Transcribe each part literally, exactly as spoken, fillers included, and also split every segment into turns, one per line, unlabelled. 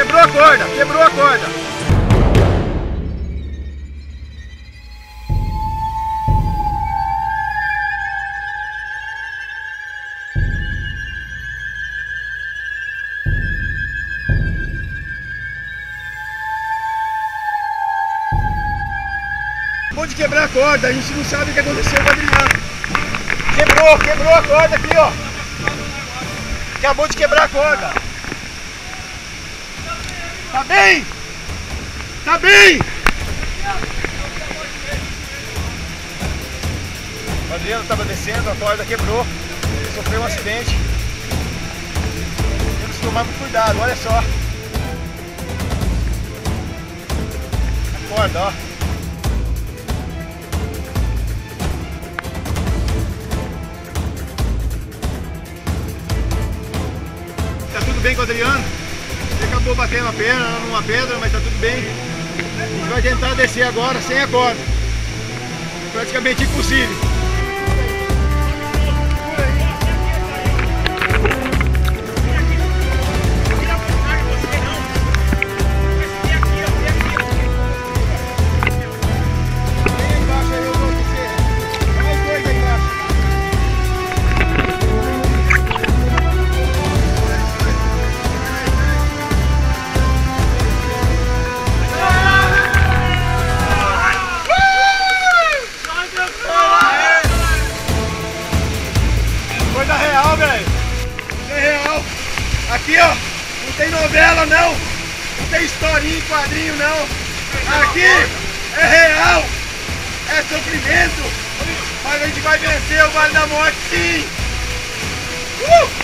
Quebrou a corda, quebrou a corda. Acabou de quebrar a corda, a gente não sabe o que aconteceu com o Adriano. Quebrou, quebrou a corda aqui, ó. Acabou de quebrar a corda. Tá bem? Tá bem? O Adriano estava descendo, a corda quebrou. Ele sofreu um acidente. Temos que tomar muito cuidado, olha só. A corda, ó. Tudo bem com o Adriano, ele acabou batendo a perna numa pedra, mas tá tudo bem. A gente vai tentar descer agora sem a corda, praticamente impossível. Aqui, ó, não tem novela não, não tem historinha em quadrinho não, aqui é real, é sofrimento, mas a gente vai vencer o Vale da Morte sim! Uh!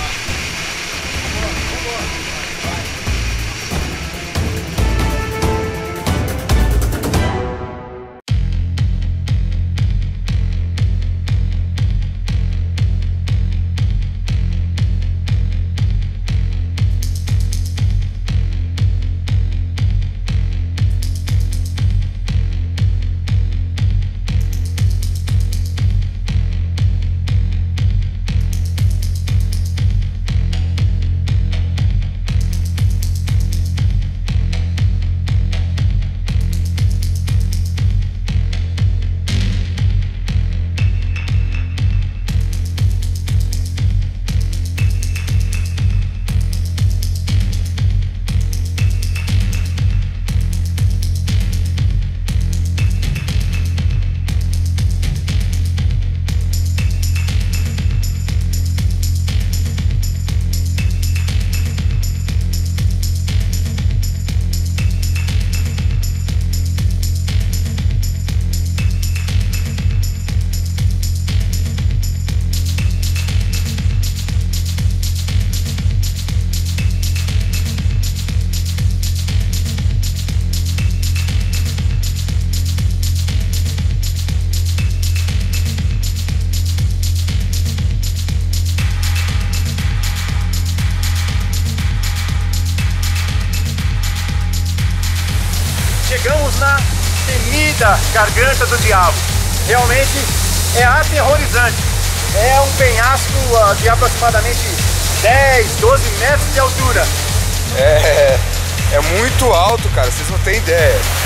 Chegamos na temida Garganta do Diabo. Realmente é aterrorizante. É um penhasco de aproximadamente dez, doze metros de altura.
É, é muito alto, cara, vocês não têm ideia.